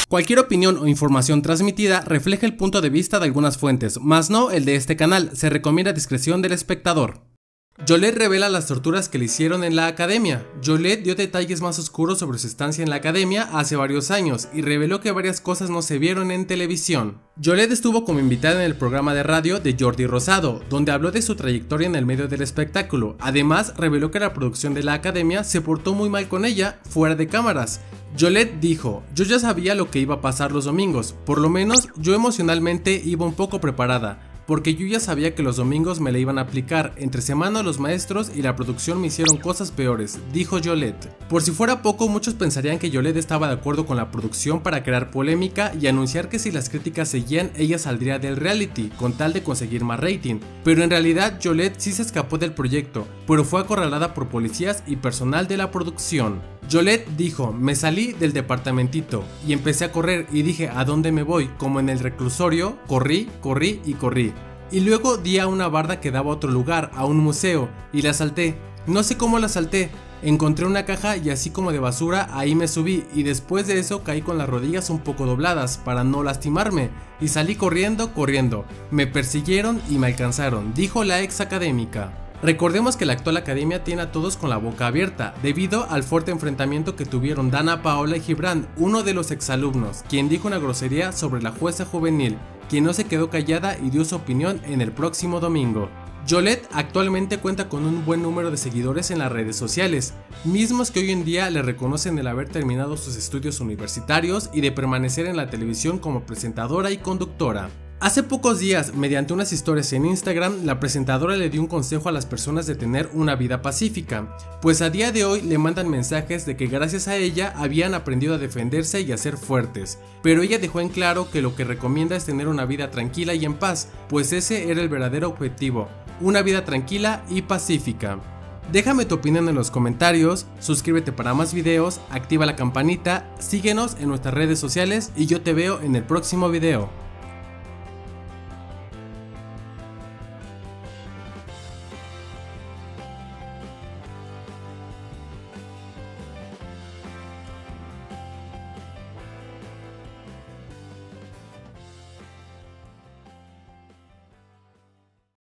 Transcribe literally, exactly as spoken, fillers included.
Cualquier opinión o información transmitida refleja el punto de vista de algunas fuentes, más no el de este canal. Se recomienda discreción del espectador. Yolette revela las torturas que le hicieron en la academia. Yolette dio detalles más oscuros sobre su estancia en la academia hace varios años y reveló que varias cosas no se vieron en televisión. Yolette estuvo como invitada en el programa de radio de Jordi Rosado, donde habló de su trayectoria en el medio del espectáculo. Además, reveló que la producción de la academia se portó muy mal con ella, fuera de cámaras. Yolette dijo: yo ya sabía lo que iba a pasar los domingos, por lo menos yo emocionalmente iba un poco preparada, porque yo ya sabía que los domingos me la iban a aplicar. Entre semana los maestros y la producción me hicieron cosas peores, dijo Yolette. Por si fuera poco, muchos pensarían que Yolette estaba de acuerdo con la producción para crear polémica y anunciar que si las críticas seguían, ella saldría del reality con tal de conseguir más rating, pero en realidad Yolette sí se escapó del proyecto, pero fue acorralada por policías y personal de la producción. Yolette dijo: me salí del departamentito y empecé a correr y dije ¿a dónde me voy? Como en el reclusorio, corrí, corrí y corrí. Y luego di a una barda que daba a otro lugar, a un museo, y la salté. No sé cómo la salté, encontré una caja y así como de basura ahí me subí, y después de eso caí con las rodillas un poco dobladas para no lastimarme, y salí corriendo, corriendo. Me persiguieron y me alcanzaron, dijo la ex académica. Recordemos que la actual academia tiene a todos con la boca abierta, debido al fuerte enfrentamiento que tuvieron Dana Paola y Gibran, uno de los exalumnos, quien dijo una grosería sobre la jueza juvenil, quien no se quedó callada y dio su opinión en el próximo domingo. Yolette actualmente cuenta con un buen número de seguidores en las redes sociales, mismos que hoy en día le reconocen el haber terminado sus estudios universitarios y de permanecer en la televisión como presentadora y conductora. Hace pocos días, mediante unas historias en Instagram, la presentadora le dio un consejo a las personas de tener una vida pacífica, pues a día de hoy le mandan mensajes de que gracias a ella habían aprendido a defenderse y a ser fuertes, pero ella dejó en claro que lo que recomienda es tener una vida tranquila y en paz, pues ese era el verdadero objetivo, una vida tranquila y pacífica. Déjame tu opinión en los comentarios, suscríbete para más videos, activa la campanita, síguenos en nuestras redes sociales y yo te veo en el próximo video.